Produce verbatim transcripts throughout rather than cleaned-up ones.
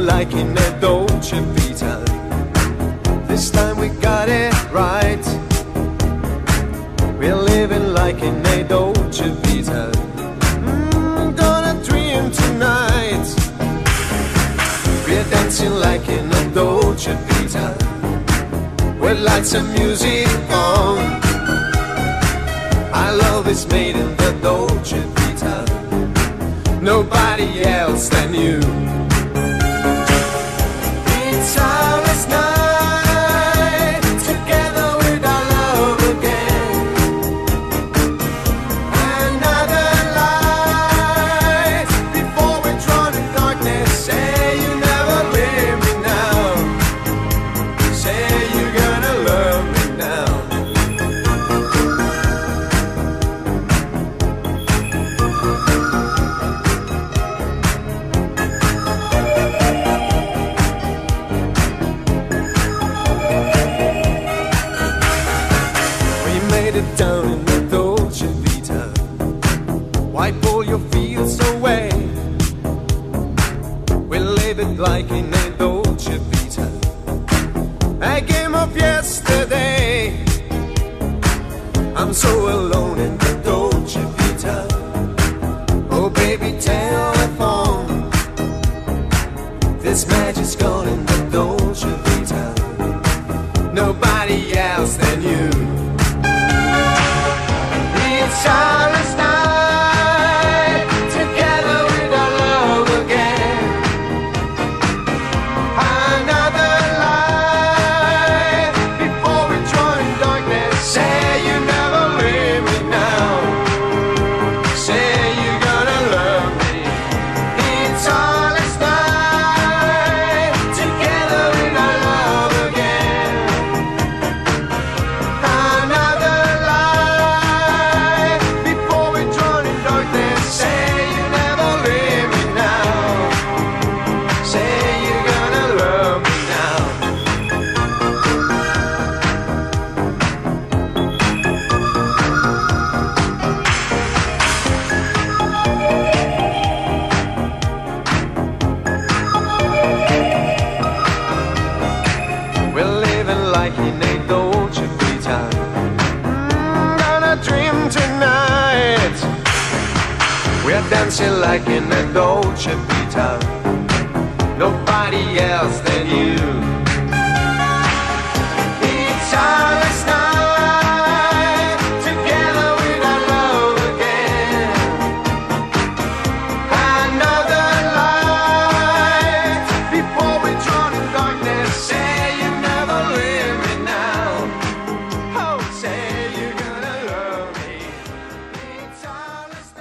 living like in a Dolce Vita. This time we got it right. We're living like in a Dolce Vita. Mm, gonna dream tonight. We're dancing like in a Dolce Vita, with lights and music on. Our love is made in the Dolce Vita, nobody else than you. It's our last night together with our love again. Another light before we drown in darkness. Say you never leave me now. Say you're gonna love me now. It down in the Dolce Vita. Wipe all your fears away. We live it like in a Dolce Vita, a game of yesterday. I'm so alone in the Dolce Vita. Oh baby, telephone. This magic's gone in the Dolce Vita, nobody else than you. It's our last night together with our love again. Another light before we join darkness. Say you never leave me now. Say you're gonna love me. It's our last night together with our love again. Another like in a Dolce Vita. Mm, gonna dream tonight. We're dancing like in a Dolce Vita, nobody else than you. It's our last night together with our love again. Another light before we drown in darkness. Say you never leave me now. Oh, say you're gonna love me. It's our last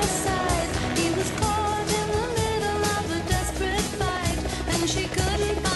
she couldn't